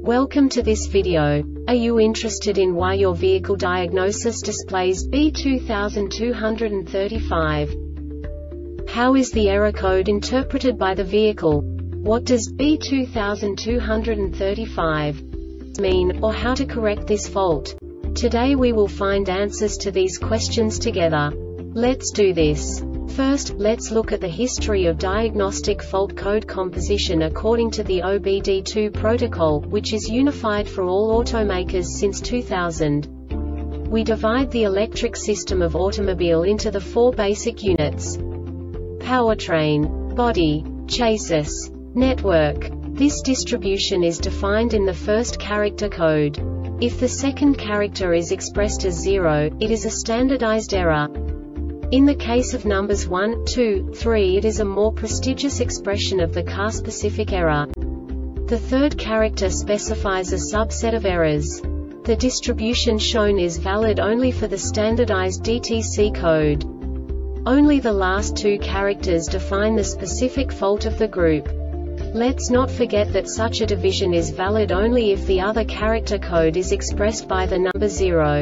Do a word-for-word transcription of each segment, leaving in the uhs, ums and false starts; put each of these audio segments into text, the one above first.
Welcome to this video. Are you interested in why your vehicle diagnosis displays B two thousand two hundred thirty-five? How is the error code interpreted by the vehicle? What does B two thousand two hundred thirty-five mean, or how to correct this fault? Today we will find answers to these questions together. Let's do this. First, let's look at the history of diagnostic fault code composition according to the O B D two protocol, which is unified for all automakers since two thousand. We divide the electric system of automobile into the four basic units: powertrain, body, chassis, network. This distribution is defined in the first character code. If the second character is expressed as zero, it is a standardized error. In the case of numbers one, two, three, it is a more prestigious expression of the car-specific error. The third character specifies a subset of errors. The distribution shown is valid only for the standardized D T C code. Only the last two characters define the specific fault of the group. Let's not forget that such a division is valid only if the other character code is expressed by the number zero.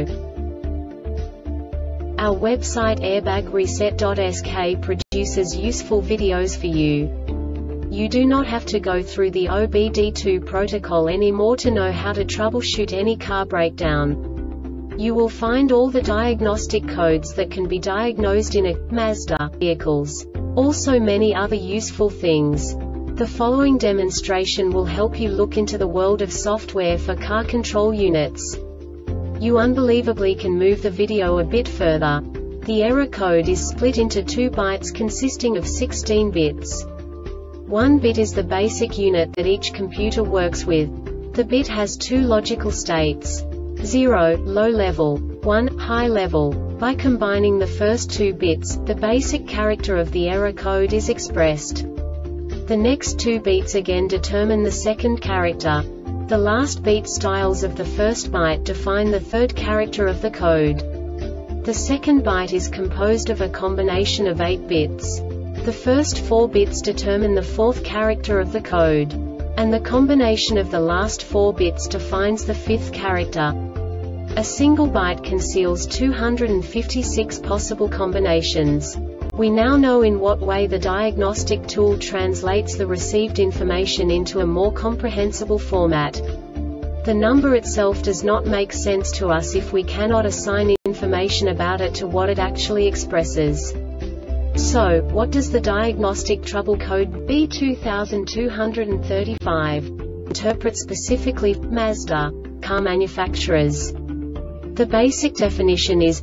Our website airbag reset dot S K produces useful videos for you. You do not have to go through the O B D two protocol anymore to know how to troubleshoot any car breakdown. You will find all the diagnostic codes that can be diagnosed in a Mazda vehicles. Also many other useful things. The following demonstration will help you look into the world of software for car control units. You unbelievably can move the video a bit further. The error code is split into two bytes consisting of sixteen bits. One bit is the basic unit that each computer works with. The bit has two logical states: zero, low level, one, high level. By combining the first two bits, the basic character of the error code is expressed. The next two bits again determine the second character. The last beat styles of the first byte define the third character of the code. The second byte is composed of a combination of eight bits. The first four bits determine the fourth character of the code. And the combination of the last four bits defines the fifth character. A single byte conceals two hundred fifty-six possible combinations. We now know in what way the diagnostic tool translates the received information into a more comprehensible format. The number itself does not make sense to us if we cannot assign information about it to what it actually expresses. So, what does the diagnostic trouble code B two thousand two hundred thirty-five interpret specifically for Mazda car manufacturers? The basic definition is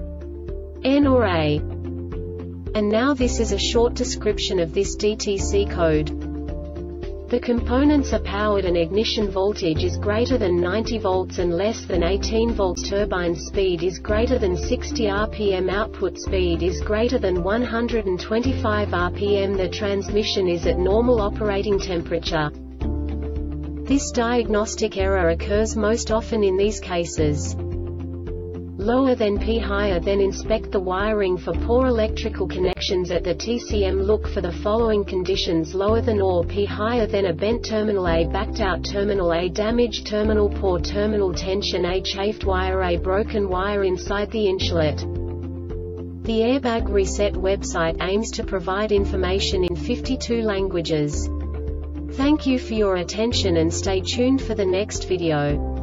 N or A. And now this is a short description of this D T C code. The components are powered and ignition voltage is greater than ninety volts and less than eighteen volts. Turbine speed is greater than sixty R P M. Output speed is greater than one hundred twenty-five R P M. The transmission is at normal operating temperature. This diagnostic error occurs most often in these cases: lower than P, higher than. Inspect the wiring for poor electrical connections at the T C M. Look for the following conditions: lower than or P, higher than. A bent terminal, A backed out terminal, A damaged terminal, poor terminal tension, A chafed wire, A broken wire inside the insulet. The Airbag Reset website aims to provide information in fifty-two languages. Thank you for your attention and stay tuned for the next video.